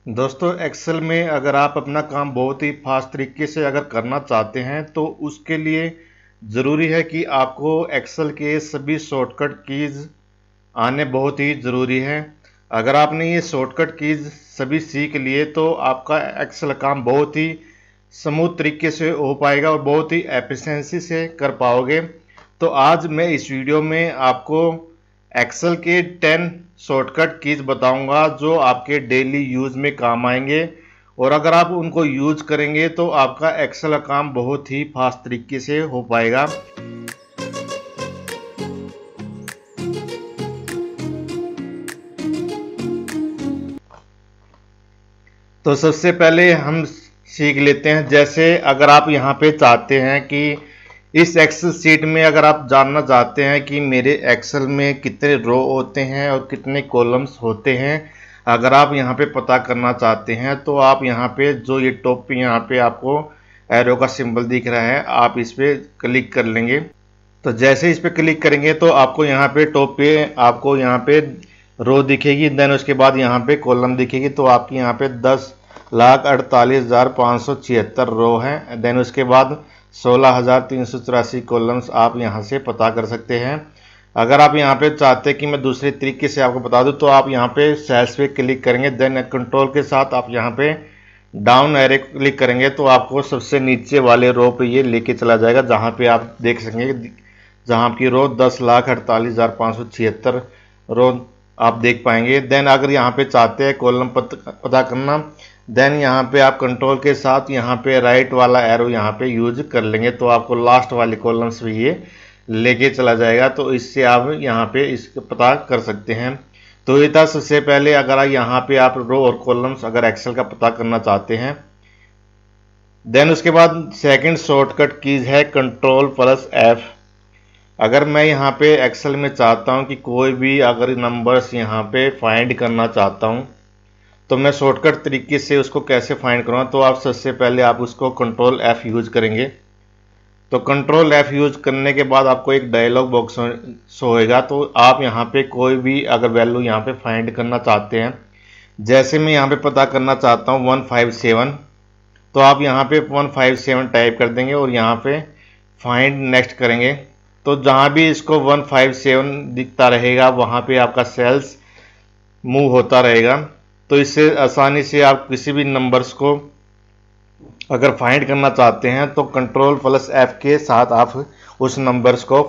दोस्तों एक्सेल में अगर आप अपना काम बहुत ही फास्ट तरीके से अगर करना चाहते हैं तो उसके लिए ज़रूरी है कि आपको एक्सेल के सभी शॉर्टकट कीज़ आने बहुत ही ज़रूरी है। अगर आपने ये शॉर्टकट कीज़ सभी सीख लिए तो आपका एक्सेल काम बहुत ही स्मूथ तरीके से हो पाएगा और बहुत ही एफिशिएंसी से कर पाओगे। तो आज मैं इस वीडियो में आपको एक्सेल के 10 शॉर्टकट कीज बताऊंगा जो आपके डेली यूज में काम आएंगे और अगर आप उनको यूज करेंगे तो आपका एक्सेल का काम बहुत ही फास्ट तरीके से हो पाएगा। तो सबसे पहले हम सीख लेते हैं, जैसे अगर आप यहाँ पे चाहते हैं कि इस एक्सेल सीट में अगर आप जानना चाहते हैं कि मेरे एक्सेल में कितने रो होते हैं और कितने कॉलम्स होते हैं, अगर आप यहाँ पे पता करना चाहते हैं तो आप यहाँ पे जो ये टॉप पे यहाँ पे आपको एरो का सिंबल दिख रहा है, आप इस पर क्लिक कर लेंगे। तो जैसे इस पर क्लिक करेंगे तो आपको यहाँ पे टॉप पे आपको यहाँ पे रो दिखेगी, देन उसके बाद यहाँ पे कॉलम दिखेगी। तो आपकी यहाँ पे 10,48,576 रो है, देन उसके बाद 16,384 कॉलम्स आप यहाँ से पता कर सकते हैं। अगर आप यहाँ पे चाहते हैं कि मैं दूसरे तरीके से आपको बता दूं तो आप यहाँ पे सेल्स पे क्लिक करेंगे, देन कंट्रोल के साथ आप यहाँ पे डाउन एरो क्लिक करेंगे तो आपको सबसे नीचे वाले रो पे ये लेके चला जाएगा, जहाँ पे आप देख सकेंगे जहाँ आपकी रो 10,48,576 रो आप देख पाएंगे। देन अगर यहाँ पे चाहते हैं कॉलम पता करना, देन यहाँ पे आप कंट्रोल के साथ यहाँ पे राइट वाला एरो यहाँ पे यूज कर लेंगे तो आपको लास्ट वाले कॉलम्स भी ये लेके चला जाएगा। तो इससे आप यहाँ पे इसको पता कर सकते हैं। तो ये था सबसे पहले, अगर यहाँ पे आप रो और कॉलम्स अगर एक्सेल का पता करना चाहते हैं। देन उसके बाद सेकंड शॉर्टकट कीज है Ctrl+F। अगर मैं यहाँ पे एक्सेल में चाहता हूँ कि कोई भी अगर नंबर्स यहाँ पे फाइंड करना चाहता हूँ तो मैं शॉर्टकट तरीके से उसको कैसे फाइंड करूँगा, तो आप सबसे पहले आप उसको Ctrl+F यूज करेंगे। तो Ctrl+F यूज करने के बाद आपको एक डायलॉग बॉक्स शो होएगा। तो आप यहाँ पे कोई भी अगर वैल्यू यहाँ पे फाइंड करना चाहते हैं, जैसे मैं यहाँ पे पता करना चाहता हूँ 157, तो आप यहाँ पे 157 टाइप कर देंगे और यहाँ पे फाइंड नेक्स्ट करेंगे। तो जहाँ भी इसको 157 दिखता रहेगा वहाँ पे आपका सेल्स मूव होता रहेगा। तो इससे आसानी से आप किसी भी नंबर्स को अगर फाइंड करना चाहते हैं तो Ctrl+F के साथ आप उस नंबर्स को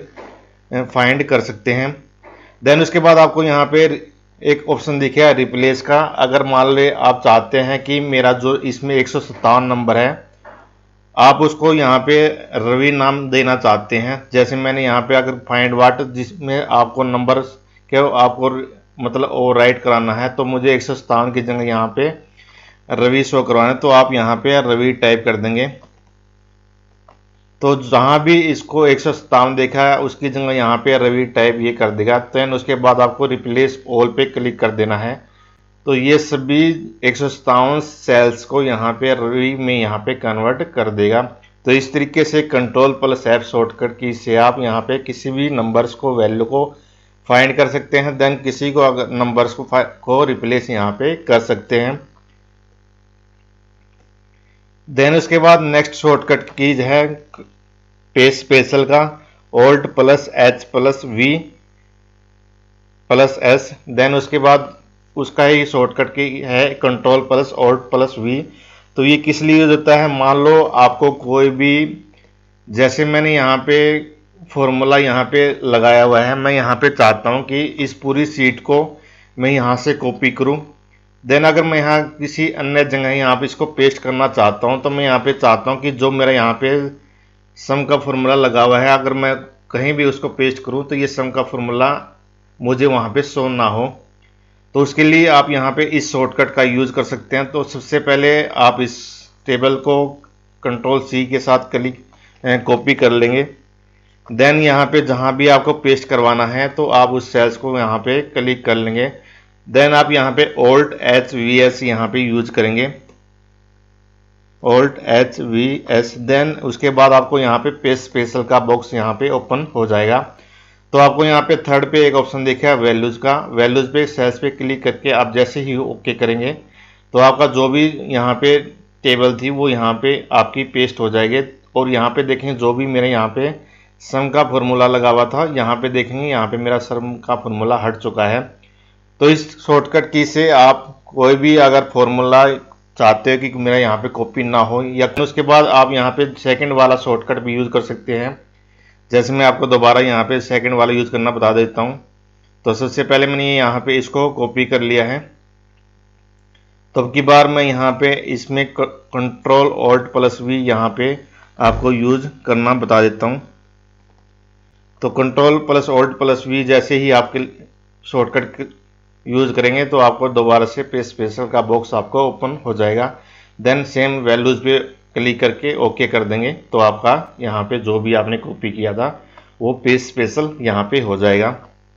फाइंड कर सकते हैं। देन उसके बाद आपको यहाँ पे एक ऑप्शन दिखेगा रिप्लेस का। अगर मान ले आप चाहते हैं कि मेरा जो इसमें 157 नंबर है, आप उसको यहाँ पे रवि नाम देना चाहते हैं। जैसे मैंने यहाँ पे अगर फाइंड वाट जिसमें आपको नंबर के आपको मतलब वो राइट कराना है, तो मुझे 157 की जगह यहाँ पे रवि शो करवाना है, तो आप यहाँ पे रवि टाइप कर देंगे। तो जहाँ भी इसको 157 देखा है उसकी जगह यहाँ पे रवि टाइप ये कर देगा। देन उसके बाद आपको रिप्लेस ऑल पे क्लिक कर देना है। तो ये सभी 157 सेल्स को यहाँ पे रवि में यहाँ पे कन्वर्ट कर देगा। तो इस तरीके से Ctrl+F शॉर्टकट की से आप यहाँ पे किसी भी नंबर्स को वैल्यू को फाइंड कर सकते हैं, देन किसी को अगर नंबर्स को रिप्लेस यहाँ पे कर सकते हैं। देन उसके बाद नेक्स्ट शॉर्टकट कीज है पेज स्पेशल का Alt+H+V+S। देन उसके बाद उसका ही शॉर्टकट की है Ctrl+Alt+V। तो ये किस लिए यूज होता है, मान लो आपको कोई भी, जैसे मैंने यहाँ पे फॉर्मूला यहाँ पे लगाया हुआ है, मैं यहाँ पे चाहता हूँ कि इस पूरी सीट को मैं यहाँ से कॉपी करूँ। देन अगर मैं यहाँ किसी अन्य जगह यहाँ पे इसको पेस्ट करना चाहता हूँ, तो मैं यहाँ पे चाहता हूँ कि जो मेरा यहाँ पे सम का फॉर्मूला लगा हुआ है, अगर मैं कहीं भी उसको पेस्ट करूँ तो ये सम का फॉर्मूला मुझे वहाँ पे शो ना हो। तो उसके लिए आप यहाँ पे इस शॉर्टकट का यूज़ कर सकते हैं। तो सबसे पहले आप इस टेबल को Ctrl+C के साथ कॉपी कर लेंगे। देन यहाँ पे जहाँ भी आपको पेस्ट करवाना है तो आप उस सेल्स को यहाँ पे क्लिक कर लेंगे। देन आप यहाँ पे Alt+H+VS यहाँ पे यूज करेंगे, Alt+H+VS। देन उसके बाद आपको यहाँ पे पेज स्पेशल का बॉक्स यहाँ पे ओपन हो जाएगा। तो आपको यहाँ पे थर्ड पे एक ऑप्शन देखा है वैल्यूज़ का, वैल्यूज़ पे सेल्स पे क्लिक करके आप जैसे ही ओके करेंगे तो आपका जो भी यहाँ पे टेबल थी वो यहाँ पे आपकी पेस्ट हो जाएगी। और यहाँ पे देखें जो भी मेरे यहाँ पे सम का फॉर्मूला लगा हुआ था, यहाँ पे देखेंगे यहाँ पे मेरा सम का फॉर्मूला हट चुका है। तो इस शॉर्टकट की से आप कोई भी अगर फॉर्मूला चाहते हो कि मेरा यहाँ पे कॉपी ना हो, या उसके बाद आप यहाँ पे सेकंड वाला शॉर्टकट भी यूज़ कर सकते हैं। जैसे मैं आपको दोबारा यहाँ पे सेकंड वाला यूज़ करना बता देता हूँ। तो सबसे पहले मैंने यहाँ पे इसको कॉपी कर लिया है। तो अब की बार मैं यहाँ पे इसमें कंट्रोल ऑल्ट प्लस वी यहाँ पे आपको यूज़ करना बता देता हूँ। तो control plus alt plus V जैसे ही आपके शॉर्टकट यूज़ करेंगे तो आपको दोबारा से पेस्ट स्पेशल का बॉक्स आपको ओपन हो जाएगा। देन सेम वैल्यूज़ पे क्लिक करके ओके कर देंगे तो आपका यहाँ पे जो भी आपने कॉपी किया था वो पेस्ट स्पेशल यहाँ पे हो जाएगा।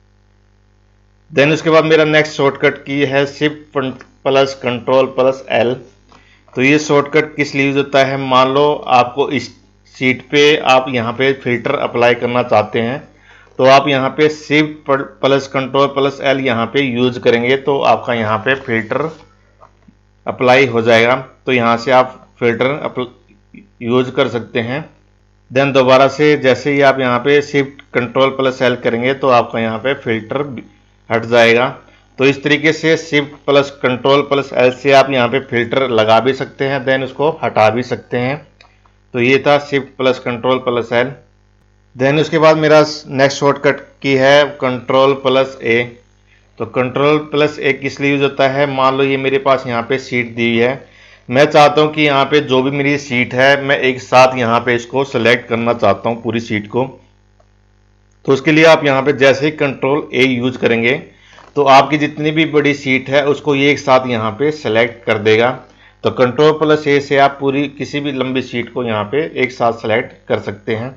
देन उसके बाद मेरा नेक्स्ट शॉर्टकट की है shift plus control plus L. तो ये शॉर्टकट किस लिए यूज होता है, मान लो आपको इस शीट पे आप यहाँ पे फिल्टर अप्लाई करना चाहते हैं तो आप यहाँ पे shift plus control plus L यहाँ पे यूज करेंगे तो आपका यहाँ पे फिल्टर अप्लाई हो जाएगा। तो यहाँ से आप फिल्टर यूज कर सकते हैं। देन दोबारा से जैसे ही आप यहाँ पे शिफ्ट कंट्रोल प्लस एल करेंगे तो आपका यहाँ पे फिल्टर हट जाएगा। तो इस तरीके से shift plus control plus L से आप यहाँ पे फिल्टर लगा भी सकते हैं, देन उसको हटा भी सकते हैं। तो ये था shift plus control plus L. Then उसके बाद मेरा नेक्स्ट शॉर्टकट की है कंट्रोल प्लस ए। तो कंट्रोल प्लस ए किस लिए यूज होता है, मान लो ये मेरे पास यहाँ पे सीट दी हुई है, मैं चाहता हूँ कि यहाँ पे जो भी मेरी सीट है मैं एक साथ यहाँ पे इसको सेलेक्ट करना चाहता हूँ पूरी सीट को। तो उसके लिए आप यहाँ पे जैसे ही कंट्रोल ए यूज करेंगे तो आपकी जितनी भी बड़ी सीट है उसको ये एक साथ यहाँ पे सेलेक्ट कर देगा। तो कंट्रोल प्लस ए से आप पूरी किसी भी लंबी सीट को यहाँ पे एक साथ सेलेक्ट कर सकते हैं।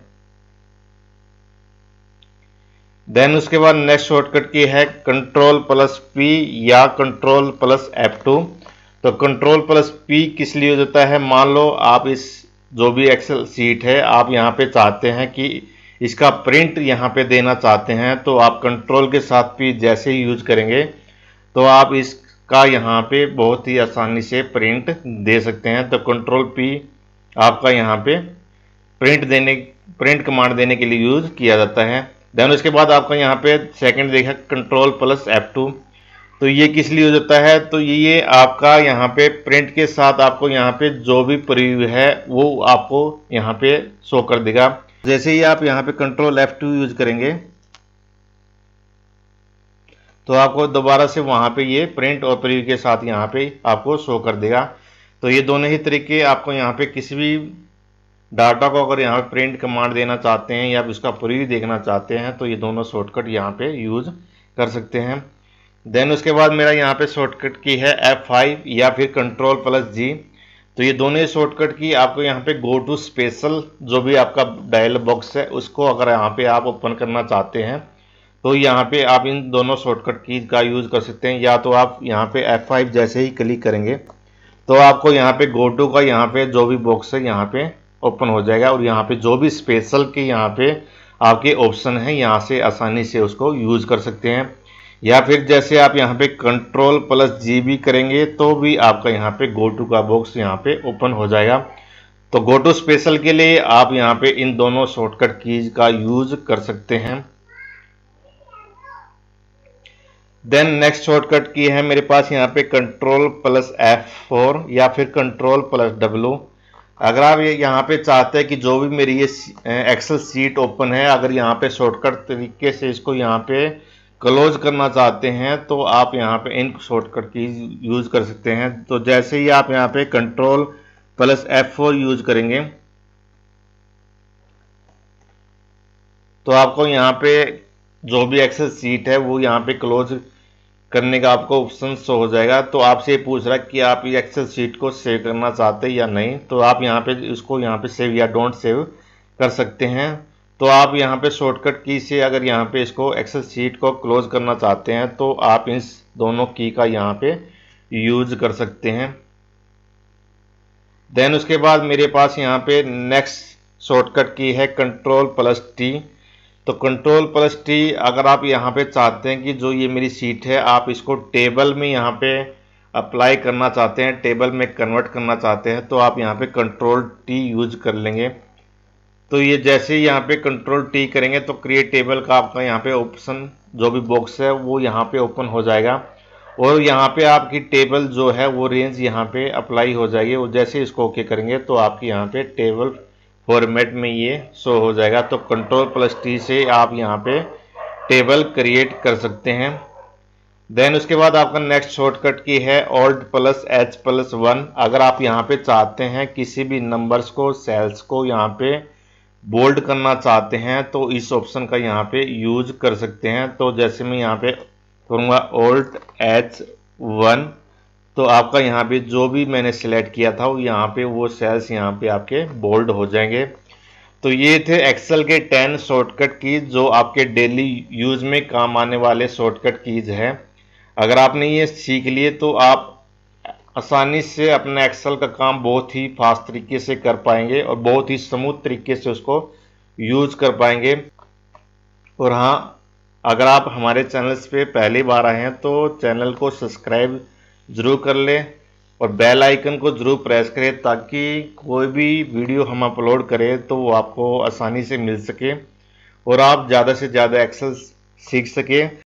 देन उसके बाद नेक्स्ट शॉर्टकट की है कंट्रोल प्लस पी या कंट्रोल प्लस F2। तो कंट्रोल प्लस पी किस लिए होता है, मान लो आप इस जो भी एक्सेल सीट है आप यहाँ पे चाहते हैं कि इसका प्रिंट यहाँ पे देना चाहते हैं तो आप कंट्रोल के साथ पी जैसे ही यूज करेंगे तो आप इसका यहाँ पे बहुत ही आसानी से प्रिंट दे सकते हैं। तो कंट्रोल पी आपका यहाँ पे प्रिंट कमांड देने के लिए यूज किया जाता है। देन उसके बाद आपका यहाँ पे सेकंड देखा कंट्रोल प्लस F2। तो ये किस लिए हो जाता है, तो ये आपका यहाँ पे प्रिंट के साथ आपको यहाँ पे जो भी प्रीव्यू है वो आपको यहाँ पे शो कर देगा। जैसे ही आप यहाँ पे कंट्रोल F2 यूज करेंगे तो आपको दोबारा से वहाँ पे ये प्रिंट और प्रीव्यू के साथ यहाँ पे आपको शो कर देगा। तो ये दोनों ही तरीके आपको यहाँ पे किसी भी डाटा को अगर यहाँ पे प्रिंट कमांड देना चाहते हैं या उसका प्रीव्यू देखना चाहते हैं तो ये दोनों शॉर्टकट यहाँ पे यूज कर सकते हैं। देन उसके बाद मेरा यहाँ पे शॉर्टकट की है F5 या फिर कंट्रोल प्लस G। तो ये दोनों ही शॉर्टकट की आपको यहाँ पे गो टू स्पेशल जो भी आपका डायल बॉक्स है उसको अगर यहाँ पे आप ओपन करना चाहते हैं तो यहाँ पे आप इन दोनों शॉर्टकट की का यूज़ कर सकते हैं। या तो आप यहाँ पे F5 जैसे ही क्लिक करेंगे तो आपको यहाँ पे गो टू का यहाँ पे जो भी बॉक्स है यहाँ पे ओपन हो जाएगा और यहाँ पे जो भी स्पेशल के यहाँ पे आपके ऑप्शन है यहाँ से आसानी से उसको यूज़ कर सकते हैं। या फिर जैसे आप यहाँ पे कंट्रोल प्लस G भी करेंगे तो भी आपका यहाँ पे गो टू का बॉक्स यहाँ पे ओपन हो जाएगा। तो गो टू स्पेशल के लिए आप यहाँ पे इन दोनों शॉर्टकट कीज का यूज कर सकते हैं। देन नेक्स्ट शॉर्टकट की है मेरे पास यहाँ पे कंट्रोल प्लस F4 या फिर कंट्रोल प्लस W। अगर आप यहाँ पे चाहते हैं कि जो भी मेरी ये एक्सेल सीट ओपन है अगर यहाँ पे शॉर्टकट तरीके से इसको यहाँ पे क्लोज करना चाहते हैं तो आप यहाँ पे इन शॉर्टकट की यूज कर सकते हैं। तो जैसे ही आप यहाँ पे कंट्रोल प्लस F4 यूज करेंगे तो आपको यहाँ पे जो भी एक्सेल सीट है वो यहाँ पे क्लोज करने का आपको ऑप्शन शो हो जाएगा। तो आपसे ये पूछ रहा है कि आप ये एक्सेल सीट को सेव करना चाहते हैं या नहीं, तो आप यहाँ पे इसको यहाँ पे सेव या डोंट सेव कर सकते हैं। तो आप यहाँ पे शॉर्टकट की से अगर यहाँ पे इसको एक्सेल सीट को क्लोज करना चाहते हैं तो आप इस दोनों की का यहाँ पे यूज कर सकते हैं। देन उसके बाद मेरे पास यहाँ पे नेक्स्ट शॉर्टकट की है कंट्रोल प्लस T। तो कंट्रोल प्लस T अगर आप यहाँ पे चाहते हैं कि जो ये मेरी सीट है आप इसको टेबल में यहाँ पे अप्लाई करना चाहते हैं, टेबल में कन्वर्ट करना चाहते हैं, तो आप यहाँ पे कंट्रोल टी यूज कर लेंगे। तो ये जैसे ही यहाँ पे कंट्रोल टी करेंगे तो क्रिएट टेबल का आपका यहाँ पे ऑप्शन जो भी बॉक्स है वो यहाँ पे ओपन हो जाएगा और यहाँ पे आपकी टेबल जो है वो रेंज यहाँ पे अप्लाई हो जाएगी। और जैसे इसको ओके करेंगे तो आपकी यहाँ पे टेबल फॉर्मेट में ये शो हो जाएगा। तो कंट्रोल प्लस टी से आप यहाँ पे टेबल क्रिएट कर सकते हैं। देन उसके बाद आपका नेक्स्ट शॉर्टकट की है ऑल्ट प्लस एच प्लस 1। अगर आप यहाँ पे चाहते हैं किसी भी नंबर्स को, सेल्स को यहाँ पे बोल्ड करना चाहते हैं तो इस ऑप्शन का यहाँ पे यूज कर सकते हैं। तो जैसे मैं यहाँ पे करूँगा ऑल्ट H1 तो आपका यहाँ पे जो भी मैंने सिलेक्ट किया था वो यहाँ पे वो सेल्स यहाँ पे आपके बोल्ड हो जाएंगे। तो ये थे एक्सेल के 10 शॉर्टकट कीज जो आपके डेली यूज में काम आने वाले शॉर्टकट कीज हैं। अगर आपने ये सीख लिए तो आप आसानी से अपना एक्सेल का काम बहुत ही फास्ट तरीके से कर पाएंगे और बहुत ही स्मूथ तरीके से उसको यूज कर पाएंगे। और हाँ, अगर आप हमारे चैनल्स पे पहली बार आए हैं तो चैनल को सब्सक्राइब ज़रूर कर लें और बेल आइकन को ज़रूर प्रेस करें ताकि कोई भी वीडियो हम अपलोड करें तो वो आपको आसानी से मिल सके और आप ज़्यादा से ज़्यादा एक्सेल सीख सकें।